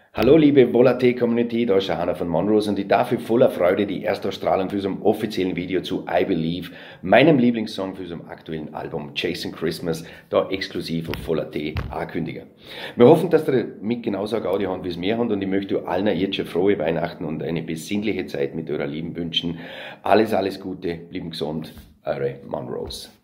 Hallo liebe Volatility-Community, da ist der Hanna von Monrose und ich darf mit voller Freude die Erstausstrahlung für so ein offiziellen Video zu I Believe, meinem Lieblingssong für so ein aktuellen Album Chasing Christmas, da exklusiv auf Volatile ankündigen. Wir hoffen, dass ihr mit genauso eine Gaudi habt, wie es wir haben, und ich möchte allen jetzt schon frohe Weihnachten und eine besinnliche Zeit mit eurer Lieben wünschen. Alles Gute, bleiben gesund, eure Monrose.